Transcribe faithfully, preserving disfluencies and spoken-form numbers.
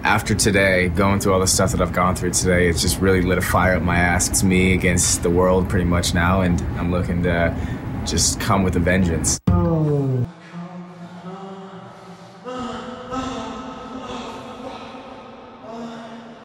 after today, going through all the stuff that I've gone through today, it's just really lit a fire up my ass. It's me against the world pretty much now, and I'm looking to just come with a vengeance.